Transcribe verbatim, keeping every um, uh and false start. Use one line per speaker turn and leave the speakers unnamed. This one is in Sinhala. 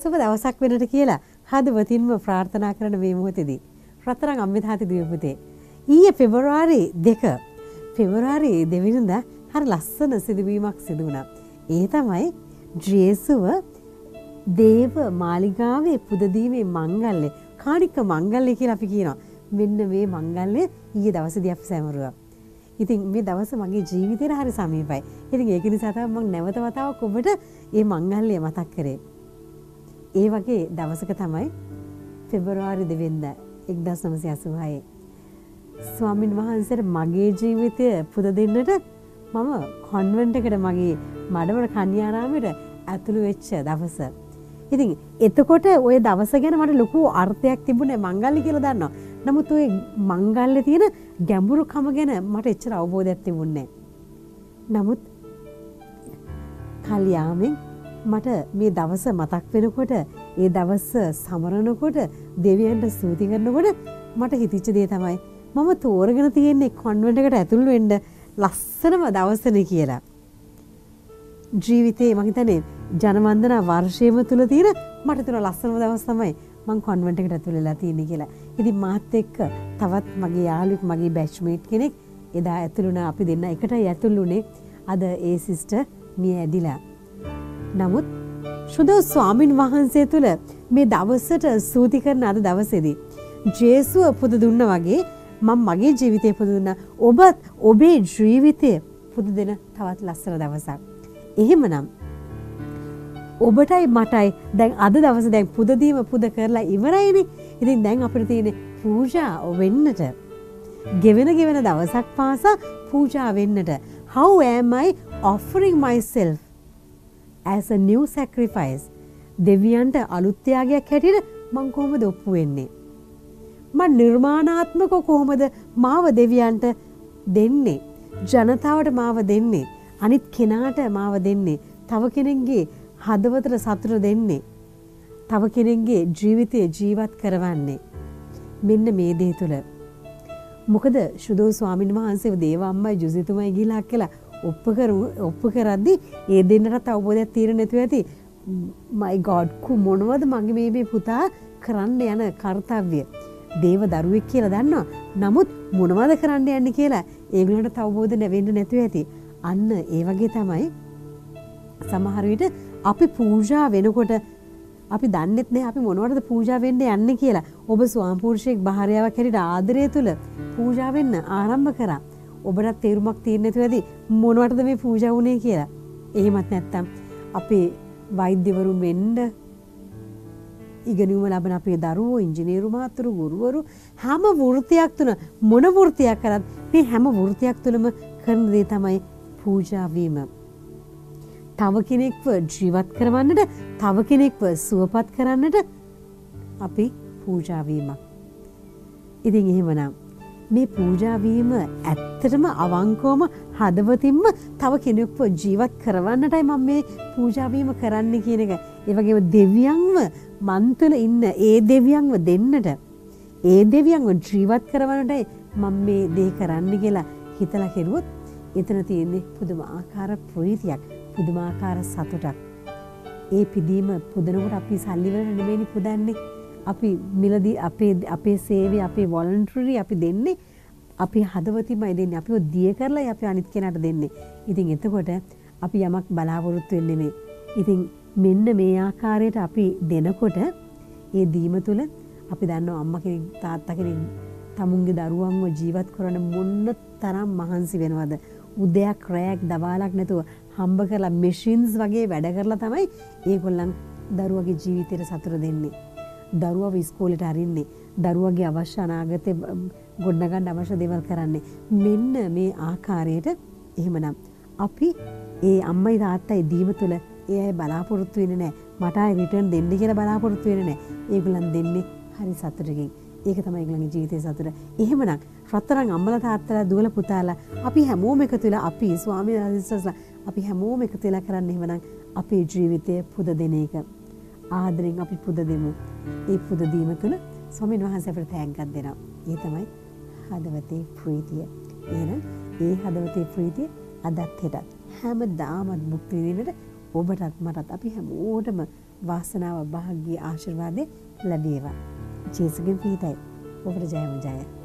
සුබ දවසක් වෙනට කියලා හදවතින්ම ප්‍රාර්ථනා කරන මේ මොහොතේදී රත්තරන් අම්මේ තාත්තේ දුවේ පුතේ ඊයේ පෙබරවාරි දෙක පෙබරවාරි දෙවෙනිදා හරි ලස්සන සිදුවීමක් සිදු වුණා. ඒ තමයි ජේසුව දේව මාලිගාවේ පුදදීමේ මංගල්‍ය කාණික මංගල්‍ය කියලා අපි කියනවා. මෙන්න මේ මංගල්‍ය ඊයේ දවසේදී අපි සැමරුවා. ඉතින් මේ දවස මගේ ජීවිතේට හරි සමීපයි. ඉතින් ඒක නිසා තමයි මම නැවත වතාවක් ඔබට මේ මංගල්‍ය මතක් කරේ. ඒ වගේ දවසක තමයි පෙබරවාරි දෙවෙනිදා එක්දාස් නවසිය අසූහය ස්වාමීන් වහන්සේට මගේ ජීවිතය පුද දෙන්නට මම කොන්වෙන්ට් එකට මගේ මඩවල කන්‍යාරාමයට ඇතුළු වෙච්ච දවස. ඉතින් එතකොට ওই දවස ගැන මට ලොකු අර්ථයක් තිබුණේ මංගල්‍ය කියලා දන්නවා. නමුත් ওই මංගල්‍ය තියෙන ගැඹුරුකම ගැන මට එච්චර අවබෝධයක් තිබුණේ නැහැ. නමුත් කල්යාමෙන් මට මේ දවස මතක් වෙනකොට ඒ දවස සමරනකොට දෙවියන්ට ස්තුති කරනකොට මට හිතිච්ච දේ තමයි මම තෝරගෙන තියෙන්නේ කොන්වෙන්ට් එකට ඇතුළු වෙන්න ලස්සනම දවසනේ කියලා. ජීවිතේ මම හිතන්නේ ජනවන්දනා වර්ෂයේම තුල තියෙන මට තුන ලස්සනම දවස් තමයි මම කොන්වෙන්ට් එකට ඇතුළු වෙලා තියෙන්නේ කියලා. ඉතින් මාත් එක්ක තවත් මගේ යාළුවෙක් මගේ බැච්මේට් කෙනෙක් එදා ඇතුළු වුණා. අපි දෙන්න එකටයි ඇතුළු වුණේ. අද ඒ සිස්ටර් මිය ඇදිලා. නමුත් සුදෝ ස්වාමින් වහන්සේ තුල මේ දවසට ස්තුති කරන අද දවසේදී ජේසුව පුද දුන්නා වගේ මම මගේ ජීවිතේ පුද දුන්නා. ඔබත් ඔබේ ජීවිතේ පුද දෙන තවත් ලස්සන දවසක්. එහෙමනම් ඔබටයි මටයි දැන් අද දවසේ දැන් පුද දීම පුද කරලා ඉවරයිනේ. ඉතින් දැන් අපිට තියෙන්නේ පූජා වෙන්නට. ගෙවෙන ගෙවෙන දවසක් පාසා පූජා වෙන්නට. How am I offering myself as a new sacrifice? දෙවියන්ට අලුත් ත්‍යාගයක් හැටියට මම කොහොමද ඔප්පු වෙන්නේ? මම නිර්මාණාත්මක කොහොමද මාව දෙවියන්ට දෙන්නේ? ජනතාවට මාව දෙන්නේ? අනිත් කෙනාට මාව දෙන්නේ? තව කෙනෙක්ගේ හදවතට සතුට දෙන්නේ? තව කෙනෙක්ගේ ජීවිතය ජීවත් කරවන්නේ? මෙන්න මේ දේ තුල. මොකද සුදෝ ස්වාමීන් වහන්සේ දේව අම්මයි ජුසිතුමයි ගිහිලා කියලා ඔප්පු කරු ඔප්පු කරද්දී ඒ දෙන්නට අවබෝධයක් తీරෙන්නේ නැතුව ඇති. my god කු මොනවද මගේ මේ මේ පුතා කරන්න යන කාර්යය? දේව දරුවෙක් කියලා දන්නවා. නමුත් මොනවද කරන්න යන්නේ කියලා ඒගොල්ලන්ට අවබෝධ වෙන්න නැතුව ඇති. අන්න ඒ වගේ තමයි සමහර විට අපි පූජා වෙනකොට අපි දන්නෙත් නැහැ අපි මොනවටද පූජා වෙන්න යන්නේ කියලා. ඔබ ස්වාම පුරුෂයෙක් භාර්යාවක් හැටියට ආදරය තුල පූජා වෙන්න ආරම්භ කරා. ඔබට තේරුමක් තියෙන්නේ නැතුව ඇති මොනවටද මේ පූජා වුනේ කියලා. එහෙමත් නැත්නම් අපේ වෛද්‍යවරුන් වෙන්න ඉගෙනුම ලබන අපේ දරුවෝ ඉංජිනේරු මහතුරු ගුරුවරු හැම වෘත්තියක් තුන මොන වෘත්තියක් කරත් මේ හැම වෘත්තියක් තුළම කරන දේ තමයි පූජා වීම. තව කෙනෙක්ව ජීවත් කරවන්නට, තව කෙනෙක්ව සුවපත් කරන්නට අපි පූජා වීමක්. ඉතින් එහෙමනම් මේ පූජා වීම ඇත්තටම අවංකවම හදවතින්ම තව කෙනෙක්ව ජීවත් කරවන්නටයි මම මේ පූජා වීම කරන්න කියන එක. ඒ වගේම දෙවියන්ව මන් තුළ ඉන්න ඒ දෙවියන්ව දෙන්නට, ඒ දෙවියන්ව ජීවත් කරවන්නටයි මම මේ දේ කරන්න කියලා හිතලා කෙරුවොත් එතන තියෙන්නේ පුදුමාකාර ප්‍රීතියක්, පුදුමාකාර සතුටක්. ඒ පිදීම පුදනකොට අපි සල්ලි වල නෙමෙයිනේ පුදන්නේ. අපි මිලදී අපේ අපේ සේවය අපේ වොලන්ටරි අපි දෙන්නේ අපි හදවතින්මයි දෙන්නේ. අපිව දිය කරලා අපි අනිත් කෙනාට දෙන්නේ. ඉතින් එතකොට අපි යමක් බලාපොරොත්තු වෙන්නේ නෙමෙයි. ඉතින් මෙන්න මේ ආකාරයට අපි දෙනකොට ඒ දීම තුල අපි දන්නවා අම්මා කෙනෙක් තාත්තා කෙනෙක් තමුන්ගේ දරුවන්ව ජීවත් කරන මොන්න තරම් මහන්සි වෙනවද? උදයක් රැයක් දවාලක් නැතුව හම්බ කරලා මැෂින්ස් වගේ වැඩ කරලා තමයි ඒගොල්ලන් දරුවගේ ජීවිතේට සතුට දෙන්නේ. දරුවව ඉස්කෝලේට අරින්නේ, දරුවගේ අවශ්‍ය අනාගතේ ගොඩනගන්න අවශ්‍ය දේවල් කරන්නේ. මෙන්න මේ ආකාරයට එහෙමනම් අපි ඒ අම්මයි තාත්තයි දීම තුළ ඒ අය බලාපොරොත්තු වෙන්නේ නැහැ. මට ආයෙ රිටර්න් දෙන්න කියලා බලාපොරොත්තු වෙන්නේ නැහැ. ඒගොල්ලන් දෙන්නේ හරි සතුටකින්. ඒක තමයි ඒගොල්ලන්ගේ ජීවිතේ සතුට. එහෙමනම් රත්තරන් අම්මලා තාත්තලා දුවලා පුතාලා අපි හැමෝම එකතු වෙලා අපි ස්වාමීන් වහන්සේලා අපි හැමෝම එකතු වෙලා කරන්නේ එහෙමනම් අපේ ජීවිතයේ පුද දෙන එක. ආදරෙන් අපි පුද දෙමු. ඒ පුද දීම තුළ ස්වාමීන් වහන්සේ අපිට තෑග්ගක් දෙනවා. ඒ තමයි හදවතේ ප්‍රීතිය. එහෙනම් ඒ හදවතේ ප්‍රීතිය අදත් හෙටත් හැමදාමත් භුක්ති විඳින්නට ඔබටත් මටත් අපි හැමෝටම වාසනාව භාග්‍ය ආශිර්වාදේ ලැබේවා. ජේසුගෙන් පිහිටයි. ඔබට ජයම ජය.